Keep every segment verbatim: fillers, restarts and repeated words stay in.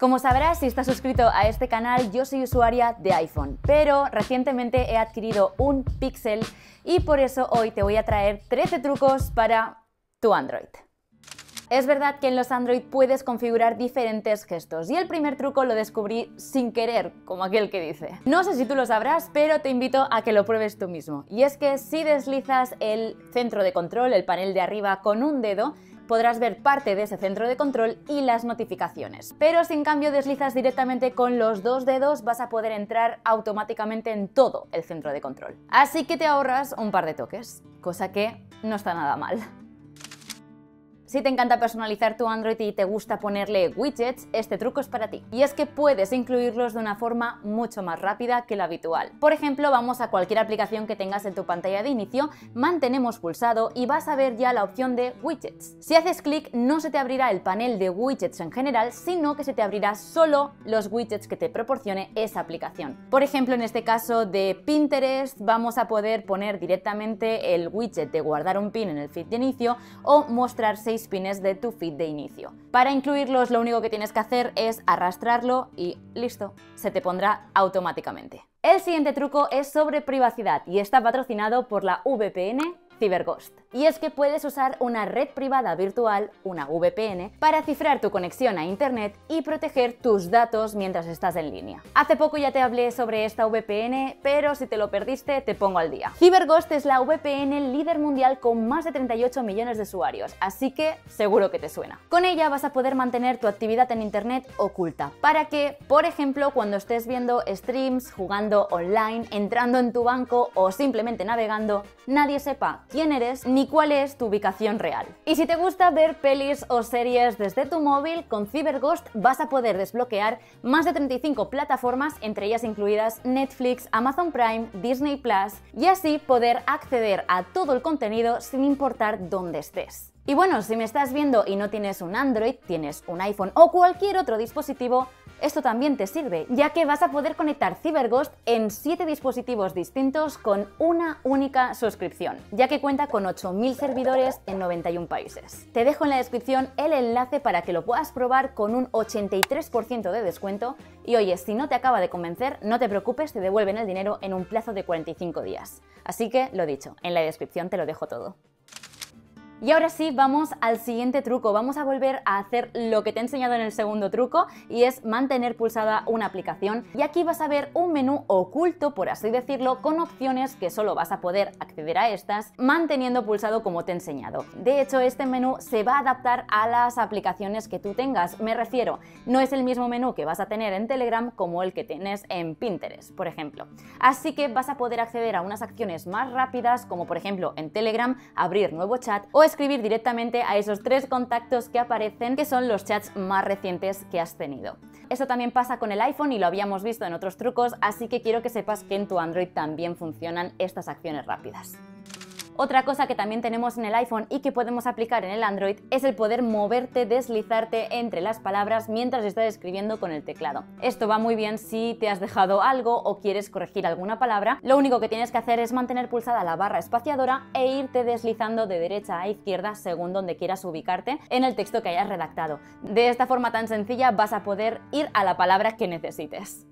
Como sabrás si estás suscrito a este canal, yo soy usuaria de iPhone, pero recientemente he adquirido un Pixel y por eso hoy te voy a traer trece trucos para tu Android. Es verdad que en los Android puedes configurar diferentes gestos y el primer truco lo descubrí sin querer, como aquel que dice. No sé si tú lo sabrás, pero te invito a que lo pruebes tú mismo. Y es que si deslizas el centro de control, el panel de arriba, con un dedo, podrás ver parte de ese centro de control y las notificaciones. Pero si en cambio deslizas directamente con los dos dedos, vas a poder entrar automáticamente en todo el centro de control. Así que te ahorras un par de toques, cosa que no está nada mal. Si te encanta personalizar tu Android y te gusta ponerle widgets, este truco es para ti. Y es que puedes incluirlos de una forma mucho más rápida que la habitual. Por ejemplo, vamos a cualquier aplicación que tengas en tu pantalla de inicio, mantenemos pulsado y vas a ver ya la opción de widgets. Si haces clic, no se te abrirá el panel de widgets en general, sino que se te abrirá solo los widgets que te proporcione esa aplicación. Por ejemplo, en este caso de Pinterest, vamos a poder poner directamente el widget de guardar un pin en el feed de inicio o mostrar seis pines de tu feed de inicio. Para incluirlos lo único que tienes que hacer es arrastrarlo y listo, se te pondrá automáticamente. El siguiente truco es sobre privacidad y está patrocinado por la V P N CyberGhost. Y es que puedes usar una red privada virtual, una V P N, para cifrar tu conexión a internet y proteger tus datos mientras estás en línea. Hace poco ya te hablé sobre esta V P N, pero si te lo perdiste te pongo al día. CyberGhost es la V P N líder mundial con más de treinta y ocho millones de usuarios, así que seguro que te suena. Con ella vas a poder mantener tu actividad en internet oculta, para que, por ejemplo, cuando estés viendo streams, jugando online, entrando en tu banco o simplemente navegando, nadie sepa quién eres ni cuál es tu ubicación real. Y si te gusta ver pelis o series desde tu móvil, con CyberGhost vas a poder desbloquear más de treinta y cinco plataformas, entre ellas incluidas Netflix, Amazon Prime, Disney Plus, y así poder acceder a todo el contenido sin importar dónde estés. Y bueno, si me estás viendo y no tienes un Android, tienes un iPhone o cualquier otro dispositivo, esto también te sirve, ya que vas a poder conectar CyberGhost en siete dispositivos distintos con una única suscripción, ya que cuenta con ocho mil servidores en noventa y un países. Te dejo en la descripción el enlace para que lo puedas probar con un ochenta y tres por ciento de descuento y oye, si no te acaba de convencer, no te preocupes, te devuelven el dinero en un plazo de cuarenta y cinco días. Así que, lo dicho, en la descripción te lo dejo todo. Y ahora sí, vamos al siguiente truco. Vamos a volver a hacer lo que te he enseñado en el segundo truco y es mantener pulsada una aplicación. Y aquí vas a ver un menú oculto, por así decirlo, con opciones que solo vas a poder acceder a estas manteniendo pulsado como te he enseñado. De hecho, este menú se va a adaptar a las aplicaciones que tú tengas. Me refiero, no es el mismo menú que vas a tener en Telegram como el que tienes en Pinterest, por ejemplo. Así que vas a poder acceder a unas acciones más rápidas, como por ejemplo en Telegram, abrir nuevo chat o escribir directamente a esos tres contactos que aparecen, que son los chats más recientes que has tenido. Esto también pasa con el iPhone y lo habíamos visto en otros trucos, así que quiero que sepas que en tu Android también funcionan estas acciones rápidas. Otra cosa que también tenemos en el iPhone y que podemos aplicar en el Android es el poder moverte, deslizarte entre las palabras mientras estás escribiendo con el teclado. Esto va muy bien si te has dejado algo o quieres corregir alguna palabra. Lo único que tienes que hacer es mantener pulsada la barra espaciadora e irte deslizando de derecha a izquierda según donde quieras ubicarte en el texto que hayas redactado. De esta forma tan sencilla vas a poder ir a la palabra que necesites.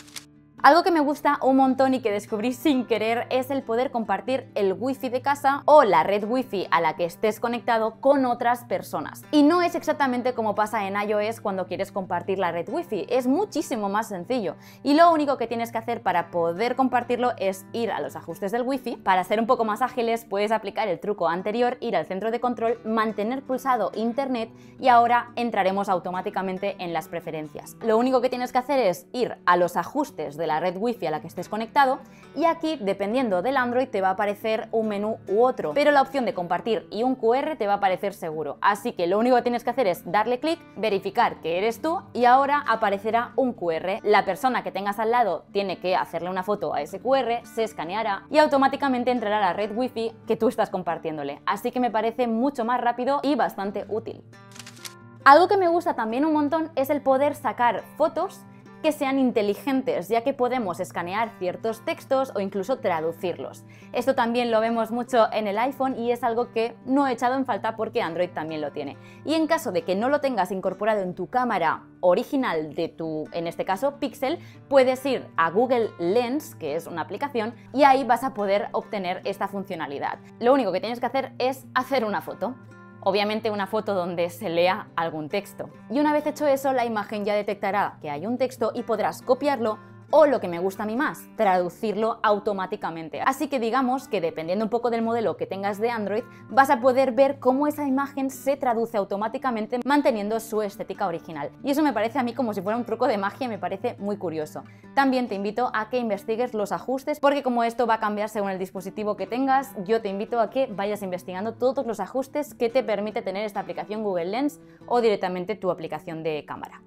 Algo que me gusta un montón y que descubrí sin querer es el poder compartir el wifi de casa o la red wifi a la que estés conectado con otras personas. Y no es exactamente como pasa en iOS cuando quieres compartir la red wifi, es muchísimo más sencillo. Y lo único que tienes que hacer para poder compartirlo es ir a los ajustes del wifi. Para ser un poco más ágiles puedes aplicar el truco anterior, ir al centro de control, mantener pulsado internet y ahora entraremos automáticamente en las preferencias. Lo único que tienes que hacer es ir a los ajustes de la la red wifi a la que estés conectado y aquí, dependiendo del Android, te va a aparecer un menú u otro, pero la opción de compartir y un cu erre te va a aparecer seguro, así que lo único que tienes que hacer es darle clic, verificar que eres tú y ahora aparecerá un cu erre. La persona que tengas al lado tiene que hacerle una foto a ese cu erre, se escaneará y automáticamente entrará a la red wifi que tú estás compartiéndole, así que me parece mucho más rápido y bastante útil. Algo que me gusta también un montón es el poder sacar fotos que sean inteligentes, ya que podemos escanear ciertos textos o incluso traducirlos. Esto también lo vemos mucho en el iPhone y es algo que no he echado en falta porque Android también lo tiene. Y en caso de que no lo tengas incorporado en tu cámara original de tu, en este caso, Pixel, puedes ir a Google Lens, que es una aplicación, y ahí vas a poder obtener esta funcionalidad. Lo único que tienes que hacer es hacer una foto. Obviamente una foto donde se lea algún texto. Y una vez hecho eso, la imagen ya detectará que hay un texto y podrás copiarlo o, lo que me gusta a mí más, traducirlo automáticamente. Así que digamos que dependiendo un poco del modelo que tengas de Android, vas a poder ver cómo esa imagen se traduce automáticamente manteniendo su estética original. Y eso me parece a mí como si fuera un truco de magia, me parece muy curioso. También te invito a que investigues los ajustes, porque como esto va a cambiar según el dispositivo que tengas, yo te invito a que vayas investigando todos los ajustes que te permite tener esta aplicación Google Lens o directamente tu aplicación de cámara.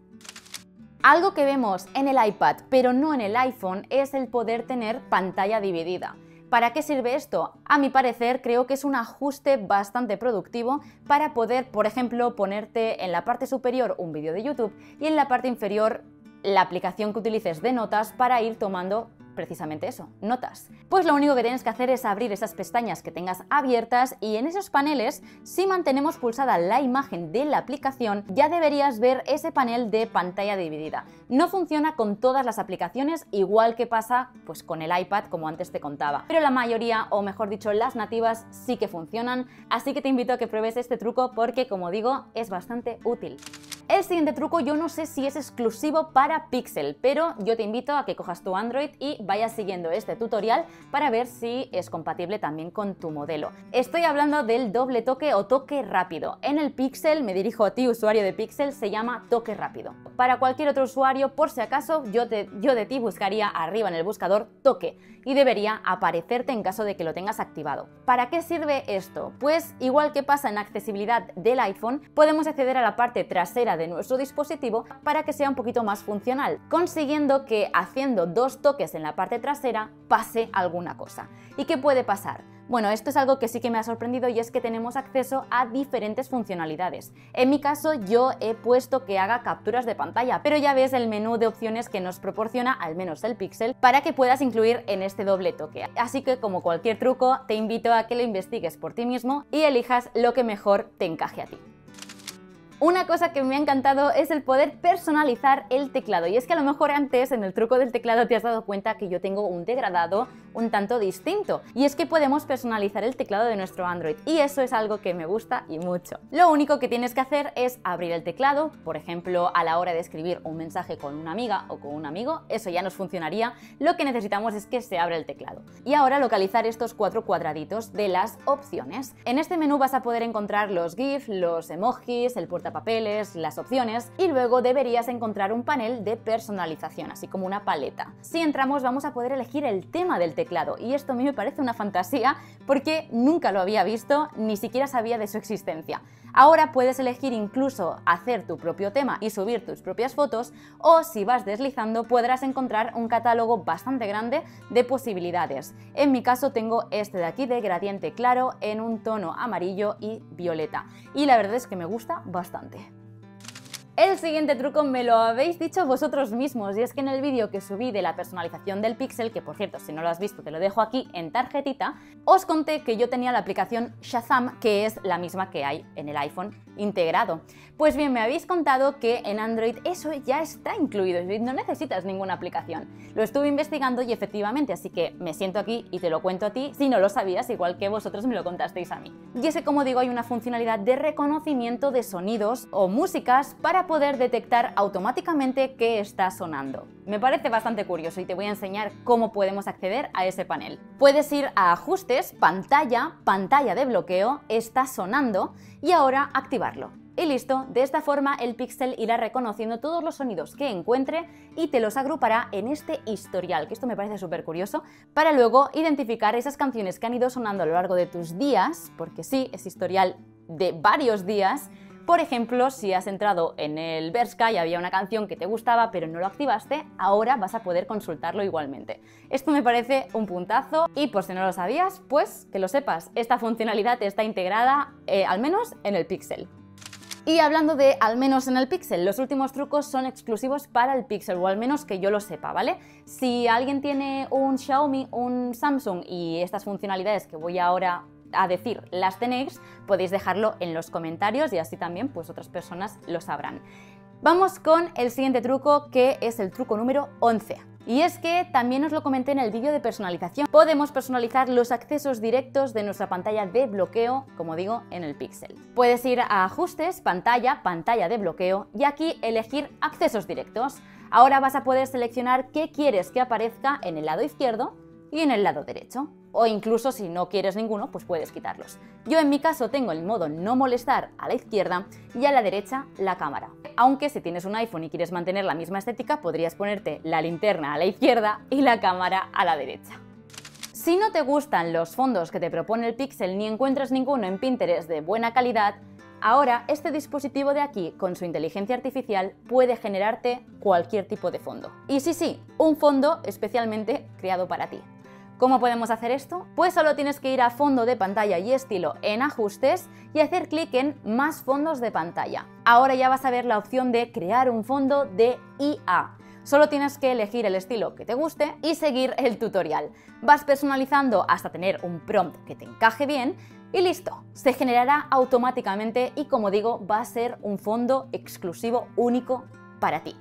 Algo que vemos en el iPad, pero no en el iPhone, es el poder tener pantalla dividida. ¿Para qué sirve esto? A mi parecer, creo que es un ajuste bastante productivo para poder, por ejemplo, ponerte en la parte superior un vídeo de YouTube y en la parte inferior la aplicación que utilices de notas para ir tomando precisamente eso, notas. Pues lo único que tienes que hacer es abrir esas pestañas que tengas abiertas y en esos paneles, si mantenemos pulsada la imagen de la aplicación, ya deberías ver ese panel de pantalla dividida. No funciona con todas las aplicaciones, igual que pasa pues con el iPad, como antes te contaba, pero la mayoría, o mejor dicho, las nativas sí que funcionan, así que te invito a que pruebes este truco porque, como digo, es bastante útil. El siguiente truco yo no sé si es exclusivo para Pixel, pero yo te invito a que cojas tu Android y vayas siguiendo este tutorial para ver si es compatible también con tu modelo. Estoy hablando del doble toque o toque rápido. En el Pixel, me dirijo a ti, usuario de Pixel, se llama toque rápido. Para cualquier otro usuario, por si acaso, yo, te, yo de ti buscaría arriba en el buscador toque y debería aparecerte en caso de que lo tengas activado. ¿Para qué sirve esto? Pues igual que pasa en accesibilidad del iPhone, podemos acceder a la parte trasera de nuestro dispositivo para que sea un poquito más funcional, consiguiendo que haciendo dos toques en la parte trasera pase alguna cosa. ¿Y qué puede pasar? Bueno, esto es algo que sí que me ha sorprendido y es que tenemos acceso a diferentes funcionalidades. En mi caso yo he puesto que haga capturas de pantalla, pero ya ves el menú de opciones que nos proporciona al menos el Pixel para que puedas incluir en este doble toque. Así que como cualquier truco te invito a que lo investigues por ti mismo y elijas lo que mejor te encaje a ti. Una cosa que me ha encantado es el poder personalizar el teclado, y es que a lo mejor antes en el truco del teclado te has dado cuenta que yo tengo un degradado un tanto distinto, y es que podemos personalizar el teclado de nuestro Android y eso es algo que me gusta y mucho. Lo único que tienes que hacer es abrir el teclado, por ejemplo a la hora de escribir un mensaje con una amiga o con un amigo, eso ya nos funcionaría. Lo que necesitamos es que se abra el teclado. Y ahora localizar estos cuatro cuadraditos de las opciones. En este menú vas a poder encontrar los GIF, los emojis, el portapapeles, las opciones y luego deberías encontrar un panel de personalización, así como una paleta. Si entramos vamos a poder elegir el tema del teclado y esto a mí me parece una fantasía porque nunca lo había visto, ni siquiera sabía de su existencia. Ahora puedes elegir incluso hacer tu propio tema y subir tus propias fotos, o si vas deslizando podrás encontrar un catálogo bastante grande de posibilidades. En mi caso tengo este de aquí de gradiente claro en un tono amarillo y violeta y la verdad es que me gusta bastante. El siguiente truco me lo habéis dicho vosotros mismos y es que en el vídeo que subí de la personalización del Pixel, que por cierto si no lo has visto te lo dejo aquí en tarjetita, os conté que yo tenía la aplicación Shazam, que es la misma que hay en el iPhone integrado. Pues bien, me habéis contado que en Android eso ya está incluido y no necesitas ninguna aplicación. Lo estuve investigando y efectivamente, así que me siento aquí y te lo cuento a ti si no lo sabías, igual que vosotros me lo contasteis a mí. Y es que, como digo, hay una funcionalidad de reconocimiento de sonidos o músicas para poder detectar automáticamente qué está sonando. Me parece bastante curioso y te voy a enseñar cómo podemos acceder a ese panel. Puedes ir a ajustes, pantalla, pantalla de bloqueo, está sonando y ahora activarlo. Y listo, de esta forma el Pixel irá reconociendo todos los sonidos que encuentre y te los agrupará en este historial, que esto me parece súper curioso, para luego identificar esas canciones que han ido sonando a lo largo de tus días, porque sí, es historial de varios días. Por ejemplo, si has entrado en el Bershka y había una canción que te gustaba pero no lo activaste, ahora vas a poder consultarlo igualmente. Esto me parece un puntazo y por si no lo sabías, pues que lo sepas, esta funcionalidad está integrada eh, al menos en el Pixel. Y hablando de al menos en el Pixel, los últimos trucos son exclusivos para el Pixel, o al menos que yo lo sepa, ¿vale? Si alguien tiene un Xiaomi, un Samsung y estas funcionalidades que voy ahora a decir las tenéis, podéis dejarlo en los comentarios y así también pues otras personas lo sabrán. Vamos con el siguiente truco, que es el truco número once. Y es que también os lo comenté en el vídeo de personalización. Podemos personalizar los accesos directos de nuestra pantalla de bloqueo, como digo, en el Pixel. Puedes ir a Ajustes, Pantalla, Pantalla de bloqueo y aquí elegir Accesos directos. Ahora vas a poder seleccionar qué quieres que aparezca en el lado izquierdo y en el lado derecho. O incluso si no quieres ninguno, pues puedes quitarlos. Yo en mi caso tengo el modo no molestar a la izquierda y a la derecha la cámara. Aunque si tienes un iPhone y quieres mantener la misma estética, podrías ponerte la linterna a la izquierda y la cámara a la derecha. Si no te gustan los fondos que te propone el Pixel ni encuentras ninguno en Pinterest de buena calidad, ahora este dispositivo de aquí, con su inteligencia artificial, puede generarte cualquier tipo de fondo. Y sí, sí, un fondo especialmente creado para ti. ¿Cómo podemos hacer esto? Pues solo tienes que ir a fondo de pantalla y estilo en ajustes y hacer clic en más fondos de pantalla. Ahora ya vas a ver la opción de crear un fondo de I A. Solo tienes que elegir el estilo que te guste y seguir el tutorial. Vas personalizando hasta tener un prompt que te encaje bien y listo, se generará automáticamente y como digo, va a ser un fondo exclusivo único para ti.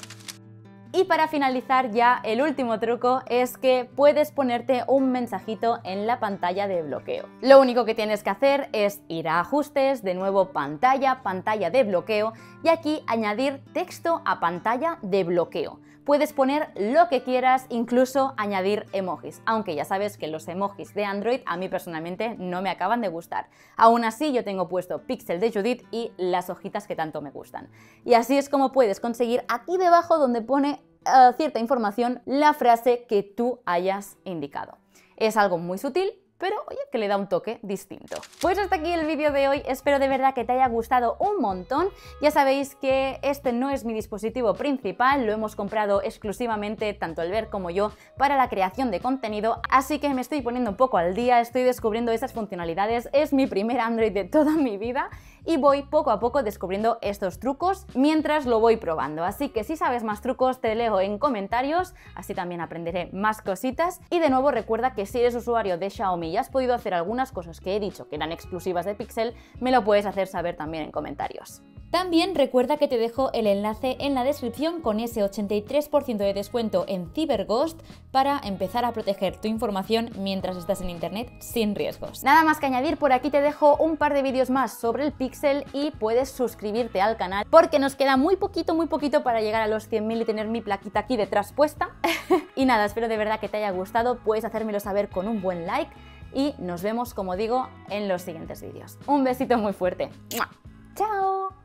Y para finalizar ya el último truco es que puedes ponerte un mensajito en la pantalla de bloqueo. Lo único que tienes que hacer es ir a ajustes, de nuevo pantalla, pantalla de bloqueo y aquí añadir texto a pantalla de bloqueo. Puedes poner lo que quieras, incluso añadir emojis, aunque ya sabes que los emojis de Android a mí personalmente no me acaban de gustar. Aún así yo tengo puesto Pixel de Judith y las hojitas que tanto me gustan. Y así es como puedes conseguir aquí debajo donde pone uh, cierta información la frase que tú hayas indicado. Es algo muy sutil, pero oye, que le da un toque distinto. Pues hasta aquí el vídeo de hoy, espero de verdad que te haya gustado un montón. Ya sabéis que este no es mi dispositivo principal, lo hemos comprado exclusivamente tanto Albert como yo para la creación de contenido, así que me estoy poniendo un poco al día, estoy descubriendo esas funcionalidades, es mi primer Android de toda mi vida y voy poco a poco descubriendo estos trucos mientras lo voy probando, así que si sabes más trucos te leo en comentarios, así también aprenderé más cositas y de nuevo recuerda que si eres usuario de Xiaomi y has podido hacer algunas cosas que he dicho que eran exclusivas de Pixel, me lo puedes hacer saber también en comentarios. También recuerda que te dejo el enlace en la descripción con ese ochenta y tres por ciento de descuento en CyberGhost para empezar a proteger tu información mientras estás en internet sin riesgos. Nada más que añadir, por aquí te dejo un par de vídeos más sobre el Pixel y puedes suscribirte al canal porque nos queda muy poquito, muy poquito para llegar a los cien mil y tener mi plaquita aquí detrás puesta. Y nada, espero de verdad que te haya gustado, puedes hacérmelo saber con un buen like y nos vemos, como digo, en los siguientes vídeos. Un besito muy fuerte. ¡Chao!